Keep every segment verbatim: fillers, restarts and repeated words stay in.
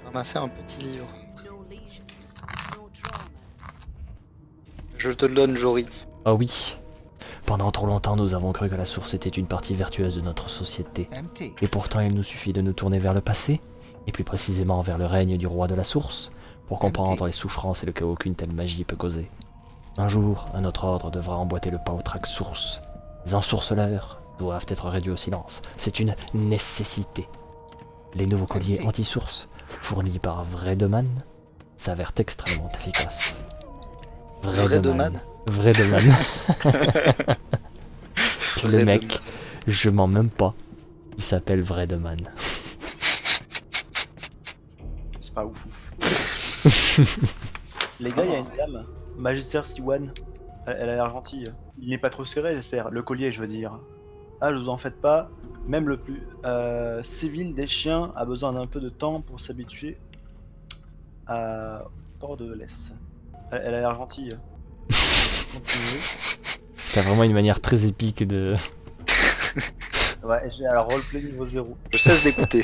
Ramasser un petit livre. Je te le donne, Jory. Ah oui. Pendant trop longtemps, nous avons cru que la source était une partie vertueuse de notre société. Et pourtant, il nous suffit de nous tourner vers le passé, et plus précisément vers le règne du roi de la source, pour comprendre les souffrances et le chaos qu'une telle magie peut causer. Un jour, un autre ordre devra emboîter le pas au trac source. Les ensourceleurs doivent être réduits au silence. C'est une nécessité. Les nouveaux colliers anti-source, fournis par Vredeman, s'avèrent extrêmement efficaces. Vredeman. Vredeman. Le mec, je mens même pas. Il s'appelle Vredeman. C'est pas ouf ouf. Les gars, il y a une dame, Magister Siwan. Elle, elle a l'air gentille. Il n'est pas trop serré, j'espère. Le collier, je veux dire. Ah, je vous en faites pas. Même le plus euh, civil des chiens a besoin d'un peu de temps pour s'habituer à port de laisse. Elle, elle a l'air gentille. T'as vraiment une manière très épique de... Ouais, j'ai alors roleplay niveau zéro. Je cesse d'écouter.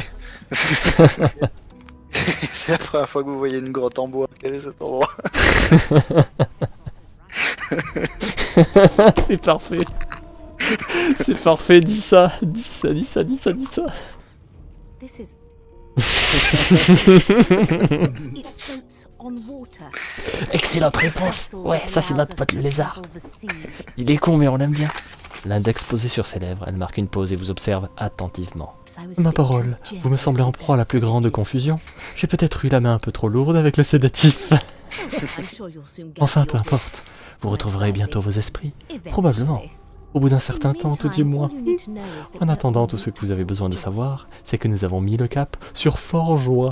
C'est la première fois que vous voyez une grotte en bois. Quel est cet endroit? C'est parfait. C'est parfait, dis ça, dis ça, dis ça, dis ça, dis ça. Excellente réponse. Ouais, ça c'est notre pote le lézard. Il est con mais on l'aime bien. L'index posé sur ses lèvres, elle marque une pause et vous observe attentivement. Ma parole, vous me semblez en proie à la plus grande confusion. J'ai peut-être eu la main un peu trop lourde avec le sédatif. Enfin, peu importe. Vous retrouverez bientôt vos esprits. Probablement. Au bout d'un certain temps, tout du moins. En attendant, tout ce que vous avez besoin de savoir, c'est que nous avons mis le cap sur Forgeois.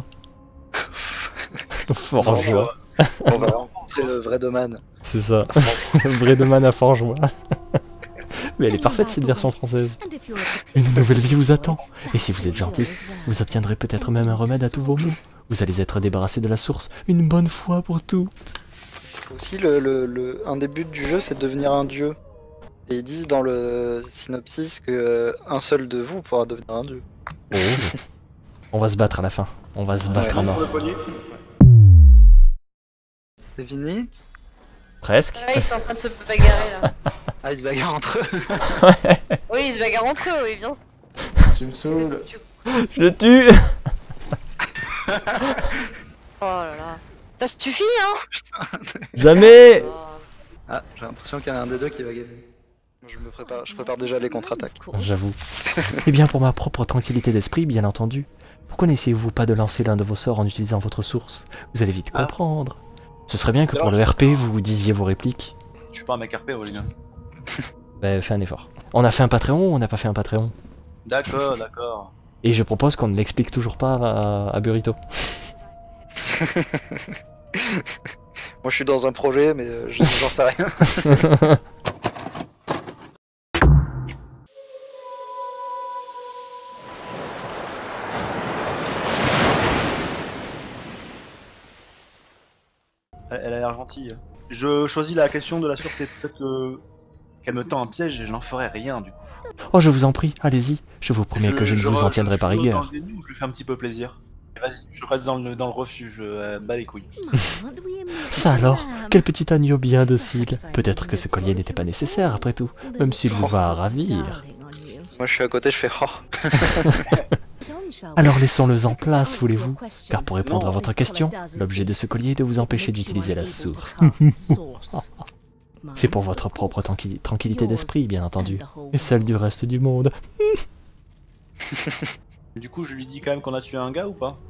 Forgeois. On va rencontrer le Vredeman. C'est ça. Vredeman à Forgeois. Mais elle est parfaite cette version française. Une nouvelle vie vous attend. Et si vous êtes gentil, vous obtiendrez peut-être même un remède à tous vos maux. Vous allez être débarrassé de la source une bonne fois pour toutes. Aussi, le, le, le, un des buts du jeu, c'est de devenir un dieu. Et ils disent dans le synopsis que euh, un seul de vous pourra devenir un dieu. Oh. On va se battre à la fin. On va se battre à mort. C'est fini? Presque. Ouais, ils sont en train de se bagarrer là. Ah, ils se bagarrent entre eux. Oui, ils se bagarrent entre eux, oui, bien. Tu me saoules. Je le tue. Oh là là. Ça suffit, hein. Jamais. Oh. Ah, j'ai l'impression qu'il y en a un des deux qui va gagner. Je me prépare, je prépare déjà les contre-attaques. J'avoue. Et bien pour ma propre tranquillité d'esprit, bien entendu. Pourquoi n'essayez-vous pas de lancer l'un de vos sorts en utilisant votre source? Vous allez vite comprendre. Ce serait bien que pour le R P, vous disiez vos répliques. Je suis pas un mec R P, les gars. Bah, fais un effort. On a fait un Patreon ou on n'a pas fait un Patreon? D'accord, d'accord. Et je propose qu'on ne l'explique toujours pas à, à Burrito. Moi je suis dans un projet, mais euh, j'en sais rien. Elle, elle a l'air gentille. Je choisis la question de la sûreté. Peut-être que... qu'elle me tend un piège et je n'en ferai rien du coup. Oh, je vous en prie, allez-y. Je vous promets que je ne vous en tiendrai pas rigueur. Je lui fais un petit peu plaisir. Vas-y, je reste dans le, dans le refus, je euh, bats les couilles. Ça alors, quel petit agneau bien docile. Peut-être que ce collier n'était pas nécessaire après tout, même s'il vous va ravir. Moi je suis à côté, je fais oh. Alors laissons-le en place, voulez-vous? Car pour répondre à votre question, l'objet de ce collier est de vous empêcher d'utiliser la source. C'est pour votre propre tranquilli- tranquillité d'esprit, bien entendu, et celle du reste du monde. Du coup, je lui dis quand même qu'on a tué un gars ou pas?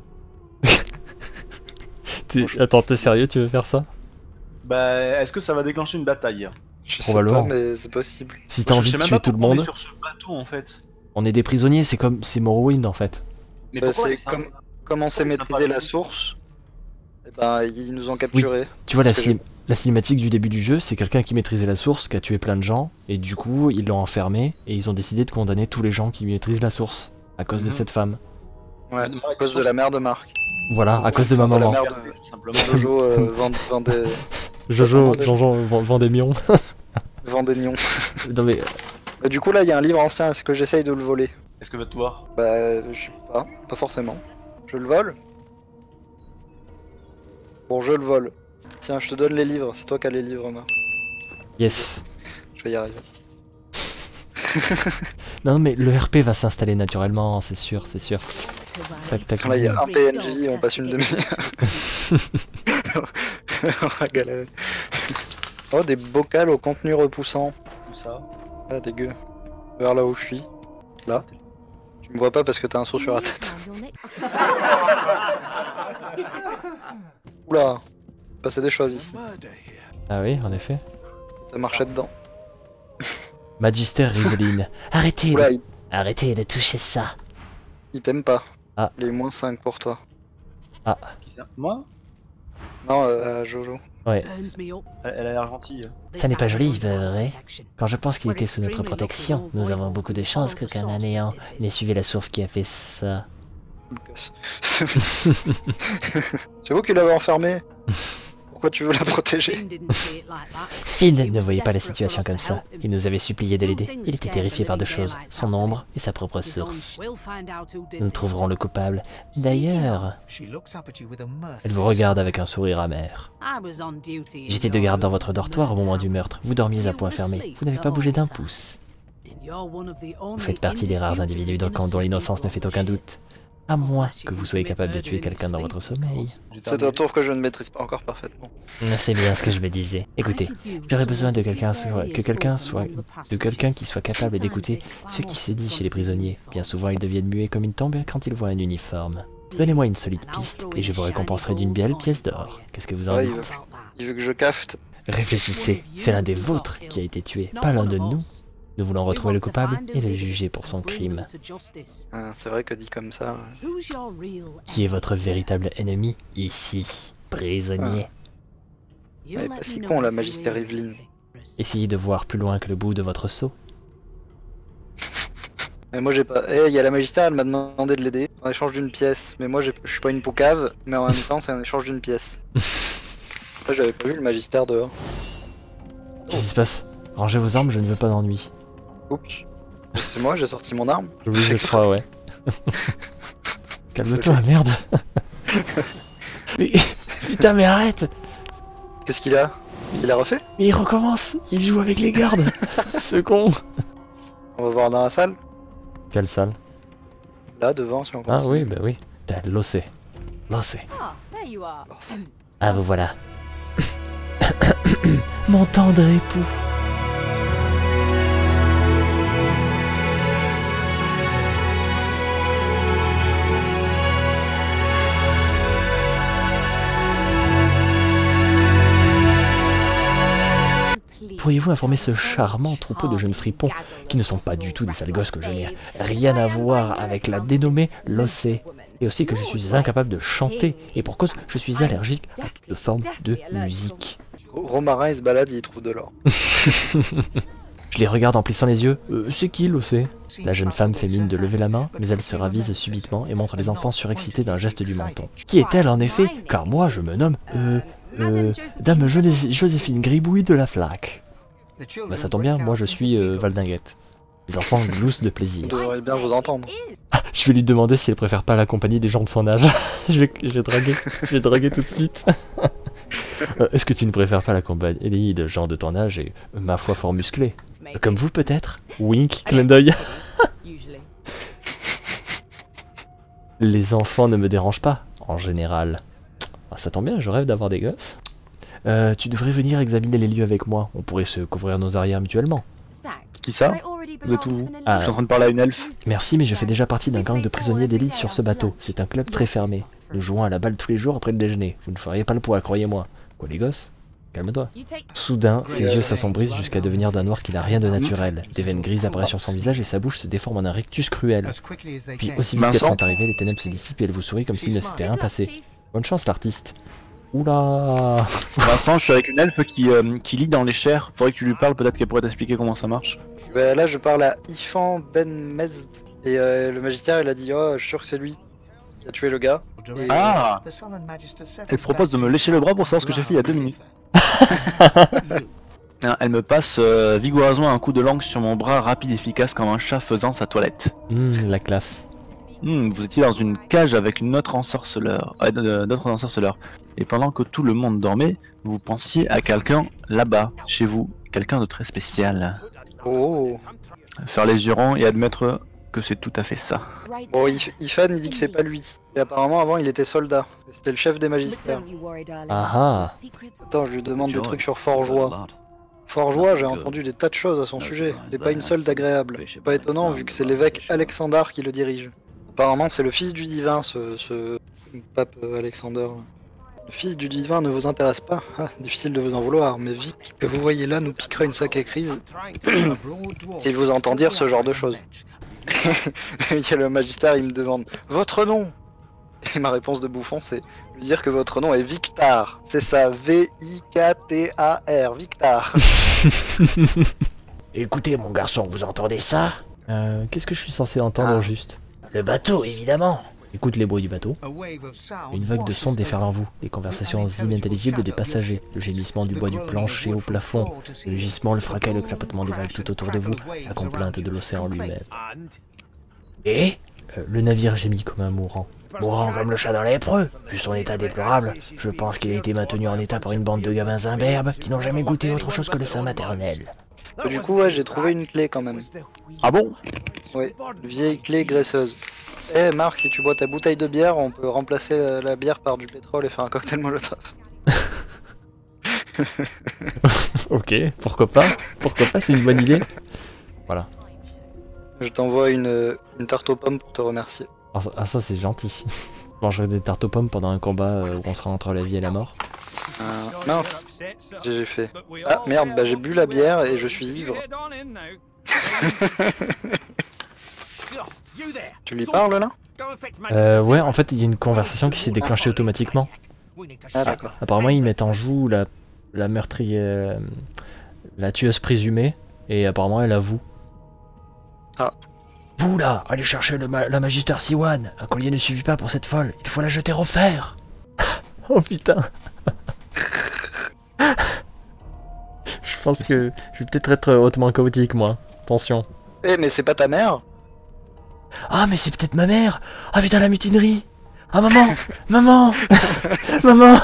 T'es... Attends, t'es sérieux, tu veux faire ça? Bah, est-ce que ça va déclencher une bataille? Je sais Probablement. pas, mais c'est possible. Si t'as Je envie sais de même tuer pas tout le pourquoi on monde, est sur ce bateau en fait. on est des prisonniers, c'est comme... c'est Morrowind en fait. Mais Bah, pourquoi c'est les Saints- comme, comme on sait pourquoi les Saints maîtriser la Paladins source, et ben ils nous ont capturés. Tu vois, la, Parce que cin- la cinématique du début du jeu, c'est quelqu'un qui maîtrisait la source, qui a tué plein de gens, et du coup, ils l'ont enfermé, et ils ont décidé de condamner tous les gens qui maîtrisent la source, à cause de Mhm. cette femme. Ouais, Moi, à cause de la mère de Marc. Voilà, à cause de ma Enfin, la maman. mère de tout simplement. Jojo euh, vend, vend des... Jojo, Vraiment, Jean-Jean vend, vend des mions. vend des nions. Non mais, Bah, du coup là il y a un livre ancien, est-ce que j'essaye de le voler? Est-ce que va te voir? Bah je sais pas, pas forcément. Je le vole? Bon, je le vole. Tiens, je te donne les livres, c'est toi qui as les livres, Omar. Yes. Je vais y arriver. Non mais le R P va s'installer naturellement, c'est sûr, c'est sûr. Tac tac. Là, il y a un P N J, on passe une demi-heure. On va galérer. Oh, des bocals au contenu repoussant. Tout ça. Ah, dégueu. Vers là où je suis. Là. Tu me vois pas parce que t'as un saut sur la tête. Oula. Passer des choses ici. Ah oui, en effet. T'as marché dedans. Magister Riveline. Arrêtez Oula, de... il, Arrêtez de toucher ça. il t'aime pas. Ah. Il est moins cinq pour toi. Ah, Qui ça Moi Non, euh, Jojo. ouais. Elle, elle a l'air gentille. Ça n'est pas joli, vrai. Quand je pense qu'il était sous notre protection, nous avons beaucoup de chances qu'aucun anéant n'ait suivi la source qui a fait ça. Je me casse. C'est vous qui l'avez enfermé. Pourquoi tu veux la protéger? Finn ne voyait pas la situation comme ça. Il nous avait supplié de l'aider. Il était terrifié par deux choses, son ombre et sa propre source. Nous trouverons le coupable. D'ailleurs, elle vous regarde avec un sourire amer. J'étais de garde dans votre dortoir au moment du meurtre. Vous dormiez à point fermé. Vous n'avez pas bougé d'un pouce. Vous faites partie des rares individus dont dont l'innocence ne fait aucun doute. À moins que vous soyez capable de tuer quelqu'un dans votre sommeil. C'est un tour que je ne maîtrise pas encore parfaitement. C'est bien ce que je me disais. Écoutez, j'aurais besoin de quelqu'un soit- que quelqu'un soit de quelqu'un qui soit capable d'écouter ce qui se dit chez les prisonniers. Bien souvent, ils deviennent muets comme une tombe quand ils voient un uniforme. Donnez-moi une solide piste et je vous récompenserai d'une belle pièce d'or. Qu'est-ce que vous en Ouais, il veut, dites? il veut que je cafte. Réfléchissez, c'est l'un des vôtres qui a été tué, pas l'un de nous. Nous voulons retrouver le coupable et le juger pour son crime. Ah, c'est vrai que dit comme ça. Qui est votre véritable ennemi ici, prisonnier? Elle est pas si con, la Magister Evelyn. Essayez de voir plus loin que le bout de votre seau. Mais moi j'ai pas. Eh, il y a la Magister, elle m'a demandé de l'aider en échange d'une pièce. Mais moi j'ai- je suis pas une poucave, mais en même temps c'est en échange d'une pièce. Après j'avais pas vu le Magister dehors. Qu'est-ce qui se passe? Rangez vos armes, je ne veux pas d'ennui. Oups. C'est moi, j'ai sorti mon arme. Oui, je crois, ouais. Calme-toi, merde. Mais... Putain, mais arrête. Qu'est-ce qu'il a? Il a refait? Mais il recommence. Il joue avec les gardes. Ce con. On va voir dans la salle. Quelle salle? Là, devant, si on Ah continue. oui, bah oui. T'as l'ossé. L'ossé. Ah, vous voilà. Mon tendre époux. Pourriez-vous informer ce charmant troupeau de jeunes fripons qui ne sont pas du tout des sales gosses que je n'ai rien à voir avec la dénommée Lossé, et aussi que je suis incapable de chanter, et pour cause, je suis allergique à toute forme de musique. Romarin il se balade, il trouve de l'or. Je les regarde en plissant les yeux. Euh, c'est qui Lossé? La jeune femme fait mine de lever la main, mais elle se ravise subitement et montre les enfants surexcités d'un geste du menton. Qui est-elle en effet? Car moi je me nomme... Euh... Euh... Dame Jodé- Joséphine Gribouille de la Flaque. Bah ça tombe bien, moi je suis euh, Valdinguette. Les enfants gloussent de plaisir. Vous devriez bien vous entendre. Ah, je vais lui demander si elle préfère pas la compagnie des gens de son âge. je, vais, je vais draguer, je vais draguer tout de suite. Euh, Est-ce que tu ne préfères pas la compagnie de gens de ton âge et, ma foi, fort musclés? Euh, Comme vous peut-être? Wink, clin d'œil. Les enfants ne me dérangent pas, en général. Ah, ça tombe bien, je rêve d'avoir des gosses. Euh, tu devrais venir examiner les lieux avec moi. On pourrait se couvrir nos arrières mutuellement. Qui ça? Vous êtes où vous? Ah, Je suis en train de parler à une elfe. Merci, mais je fais déjà partie d'un gang de prisonniers d'élite sur ce bateau. C'est un club très fermé. Nous jouons à la balle tous les jours après le déjeuner. Vous ne feriez pas le poids, croyez-moi. Quoi, les gosses? Calme-toi. Soudain, ses yeux s'assombrissent jusqu'à devenir d'un noir qui n'a rien de naturel. Des veines grises apparaissent sur son visage et sa bouche se déforme en un rictus cruel. Puis, aussi vite qu'elles Vincent sont arrivées, les ténèbres se dissipent et elle vous sourit comme s'il ne s'était rien passé. Bonne chance, l'artiste. Oula. Vincent, je suis avec une elfe qui, euh, qui lit dans les chairs. Faudrait que tu lui parles, peut-être qu'elle pourrait t'expliquer comment ça marche. Bah, là, je parle à Ifan Ben Mezd. Et euh, le magistère, il a dit, oh, je suis sûr que c'est lui qui a tué le gars. Et- Ah! Elle te propose de me lécher le bras pour savoir ce que j'ai fait il y a deux minutes. Hein, Elle me passe euh, vigoureusement un coup de langue sur mon bras rapide et efficace comme un chat faisant sa toilette. Hum, la classe. Hmm, vous étiez dans une cage avec une autre ensorceleur, euh, d'autres ensorceleurs. Et pendant que tout le monde dormait, vous pensiez à quelqu'un là-bas, chez vous. Quelqu'un de très spécial. Oh. Faire les yeux ronds et admettre que c'est tout à fait ça. Bon, If- Ifan il dit que c'est pas lui. Et apparemment avant il était soldat. C'était le chef des magistères. Ah ah. Attends, je lui demande des trucs sur Forgeois. Forgeois, j'ai entendu des tas de choses à son sujet. C'est pas une seule d'agréable. Pas étonnant vu que c'est l'évêque Alexandar qui le dirige. Apparemment c'est le fils du divin, ce, ce pape Alexander. Le fils du divin ne vous intéresse pas. Ah, difficile de vous en vouloir, mais Vic, que vous voyez là, nous piquera une sacrée crise s'il vous entend dire ce genre de choses. Il y a le magistère, il me demande « Votre nom ?» Et ma réponse de bouffon, c'est lui dire que votre nom est Victar. C'est ça, V I K T A R, Victar. Écoutez, mon garçon, vous entendez ça? Euh, qu'est-ce que je suis censé entendre Ah. juste? Le bateau, évidemment. Écoute les bruits du bateau. Une vague de son déferle en vous, des conversations inintelligibles des passagers, le gémissement du bois du plancher au plafond, le mugissement, le fracas et le clapotement des vagues tout autour de vous, la complainte de l'océan lui-même. Et Euh, le navire gémit comme un mourant. mourant comme le chat dans l'épreux. Vu son état déplorable, je pense qu'il a été maintenu en état par une bande de gamins imberbes qui n'ont jamais goûté autre chose que le sein maternel. Et du coup, ouais, j'ai trouvé une clé quand même. Ah bon? Oui, une vieille clé graisseuse. Eh Marc, si tu bois ta bouteille de bière, on peut remplacer la, la bière par du pétrole et faire un cocktail molotov. Ok, pourquoi pas? Pourquoi pas, c'est une bonne idée. Voilà. Je t'envoie une, une tarte aux pommes pour te remercier. Ah ça, ah, ça, c'est gentil. Je mangerai des tartes aux pommes pendant un combat euh, où on sera entre la vie et la mort. Euh, mince, j'ai fait. Ah merde, bah j'ai bu la bière et je suis ivre. Tu lui parles là? Euh, ouais, en fait, il y a une conversation qui s'est déclenchée automatiquement. Ah d'accord. Apparemment, ils mettent en joue la, la meurtrière, la tueuse présumée, et apparemment, elle avoue. Vous là, allez chercher le ma la magister Siwan. Un collier ne suffit pas pour cette folle. Il faut la jeter au fer. Oh putain. Je pense que je vais peut-être être hautement chaotique, moi. Attention. Eh mais c'est pas ta mère? Ah, mais c'est peut-être ma mère. Ah putain, la mutinerie. Ah maman, maman, maman.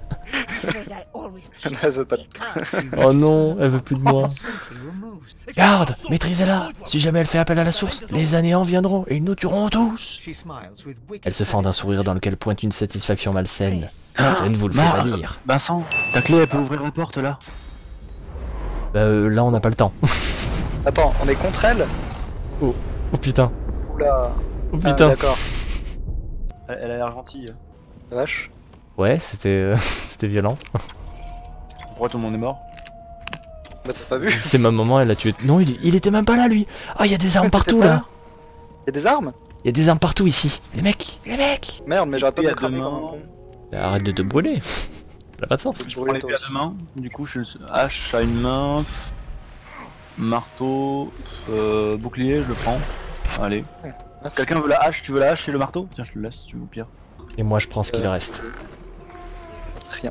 Elle veut pas de... Oh non, elle veut plus de moi. Garde, maîtrisez-la. Si jamais elle fait appel à la source, les anéants viendront et ils nous tueront tous. Elle se fend d'un sourire dans lequel pointe une satisfaction malsaine. Je ne vous le fais pas Marc, dire. Vincent, ta clé elle peut ouvrir la porte là? Bah, euh, là, on n'a pas le temps. Attends, on est contre elle? Oh putain. Oula. Oh Ah, putain. d'accord. Elle, elle a l'air gentille. La vache. Ouais, c'était euh, c'était violent. Pourquoi tout le monde est mort? Bah t'as pas vu? C'est ma maman, elle a tué. Non, il, il était même pas là, lui. Ah, il y a des armes T'étais partout pas là. Y'a des armes? Il y a des armes partout ici. Les mecs, les mecs. Merde, mais j'arrête pas Il y de a cramer deux comme un mains. con. Arrête de te brûler. Ça n'a pas de sens. Je prends l'épée à deux mains, du coup je hache à une main, pff, marteau, pff, euh, bouclier, je le prends. Allez. Merci. Quelqu'un veut la hache? Tu veux la hache et le marteau? Tiens, je te le laisse si tu veux, au pire. Et moi, je prends ce qu'il Euh. reste. Rien.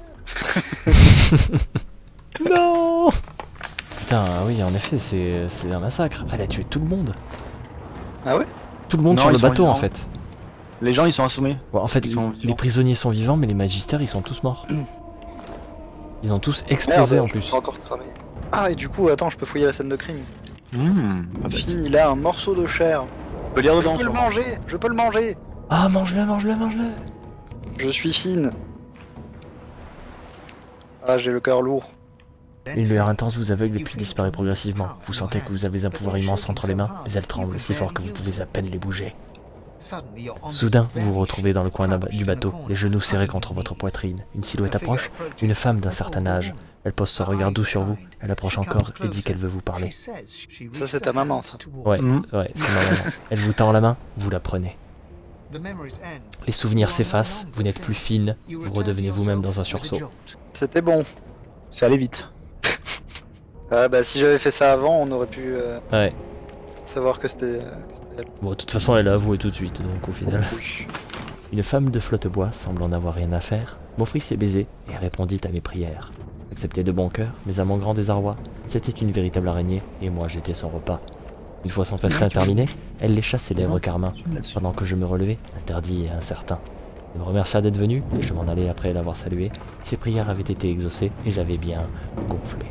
Non. Putain, ah oui, en effet, c'est c'est un massacre. Elle a tué tout le monde. Ah ouais? Tout le monde Non, sur ils le sont bateau, en vivants. fait. Les gens ils sont assommés. Ouais, en fait, Ils sont les vivants. prisonniers sont vivants, mais les magistères, ils sont tous morts. Ils ont tous explosé Merde, en je plus. peux encore cramer. Ah et du coup, attends, je peux fouiller la scène de crime. Mmh, pas bête. Finn, il a un morceau de chair. Je peux lire Je dedans peux le sûrement. manger, je peux le manger. Ah, mange-le, mange-le, mange-le. Je suis Finn. Ah, j'ai le cœur lourd. Une lueur intense vous aveugle puis disparaît progressivement. Vous sentez que vous avez un pouvoir immense entre les mains, mais elles tremblent si fort que vous pouvez à peine les bouger. Soudain, vous vous retrouvez dans le coin d'un ba- du bateau, les genoux serrés contre votre poitrine. Une silhouette approche, une femme d'un certain âge. Elle pose son regard doux sur vous, elle approche encore et dit qu'elle veut vous parler. Ça, c'est ta maman, ça. Ouais, Mmh. ouais, c'est ma maman. Elle vous tend la main, vous la prenez. Les souvenirs s'effacent, vous n'êtes plus fine, vous redevenez vous-même dans un sursaut. C'était bon. C'est allé vite. Ah bah si j'avais fait ça avant, on aurait pu euh, Ouais, savoir que c'était euh, que c'était elle. bon, de toute façon, elle a avoué tout de suite, donc au final. Oui. Une femme de flotte-bois, semblant n'avoir rien à faire, m'offrit ses baisers et répondit à mes prières. Accepté de bon cœur, mais à mon grand désarroi, c'était une véritable araignée, et moi j'étais son repas. Une fois son festin terminé, elle lécha ses lèvres carmin, pendant que je me relevais, interdit et incertain. Elle me remercia d'être venu, et je m'en allais après l'avoir salué. Ses prières avaient été exaucées, et j'avais bien gonflé.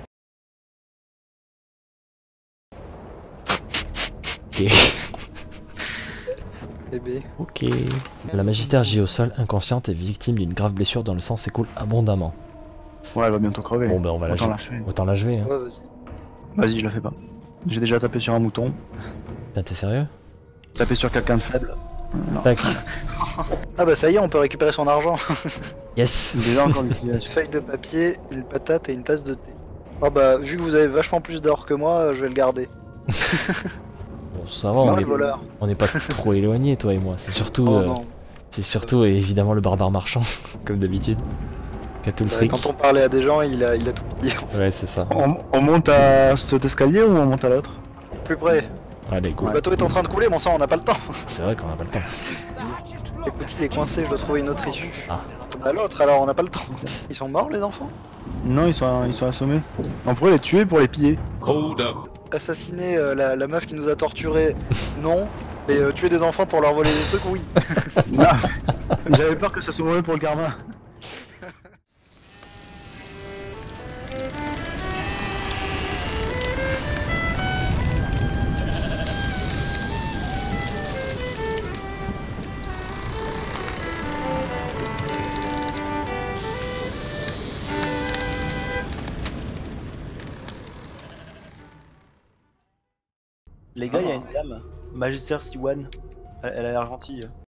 Ok. Bébé. Ok. La magistère gît au sol, inconsciente et victime d'une grave blessure dont le sang s'écoule abondamment. Ouais, elle va bientôt crever. Bon ben on va Autant la l'achever. Autant l'achever. Hein. Ouais, vas-y. Vas-y, je la fais pas. J'ai déjà tapé sur un mouton. Putain, t'es sérieux? Taper sur quelqu'un de faible. Non. Tac. Ah bah ça y est, on peut récupérer son argent. Yes. Déjà encore une Une feuille de papier, une patate et une tasse de thé. Oh bah, vu que vous avez vachement plus d'or que moi, je vais le garder. Bon, ça va, C'est on moi est, le voleur. on n'est pas trop éloignés, toi et moi. C'est surtout, Oh euh, non. c'est surtout évidemment le barbare marchand, comme d'habitude, qui a tout le Ouais, fric. quand on parlait à des gens, il a, il a tout pillé. Ouais, c'est ça. On, on monte à cet escalier ou on monte à l'autre? Plus près. Allez, go. Le bateau est en train de couler, mon sang, on n'a pas le temps. C'est vrai qu'on n'a pas le temps. Écoute, il est coincé, je dois trouver une autre issue. Ah. Bah l'autre, alors on n'a pas le temps. Ils sont morts, les enfants? Non, ils sont, ils sont assommés. On pourrait les tuer pour les piller. Assassiner euh, la, la meuf qui nous a torturés, non. Mais euh, tuer des enfants pour leur voler des trucs, oui. Non, j'avais peur que ça soit mauvais pour le karma. Les gars, il y a une dame, Magister Siwan. Elle, elle a l'air gentille.